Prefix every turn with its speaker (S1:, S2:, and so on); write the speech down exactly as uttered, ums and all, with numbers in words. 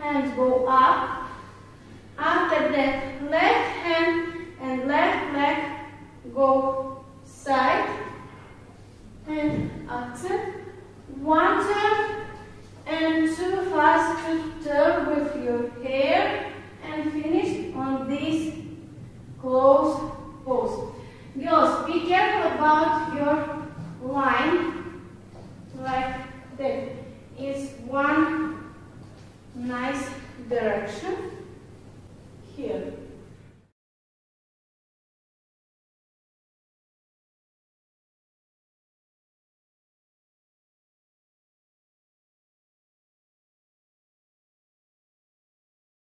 S1: hands go up. After that, left hand and left leg go side and upturn. One turn and two fast to turn with your hair and finish on this close pose. Girls, be careful about your line like that. It's one nice direction here.